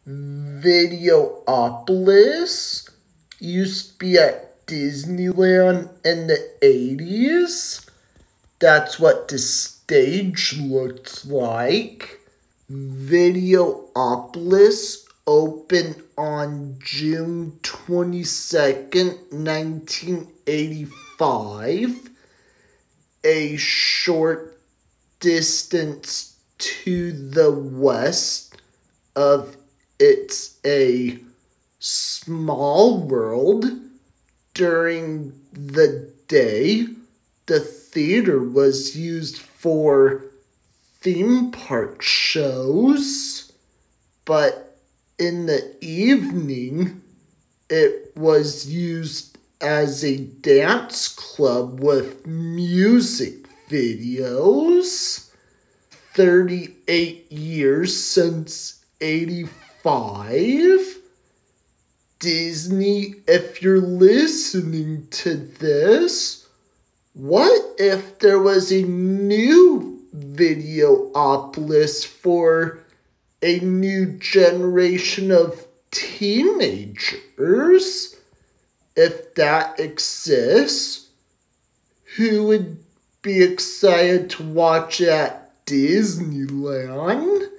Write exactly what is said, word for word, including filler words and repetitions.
Videopolis used to be at Disneyland in the eighties. That's what the stage looks like. Videopolis opened on June twenty-second, nineteen eighty-five, a short distance to the west of It's a Small World. During the day, the theater was used for theme park shows, but in the evening, it was used as a dance club with music videos. thirty-eight years since eighty-five. Disney, if you're listening to this, what if there was a new Videopolis for a new generation of teenagers? If that exists, who would be excited to watch at Disneyland?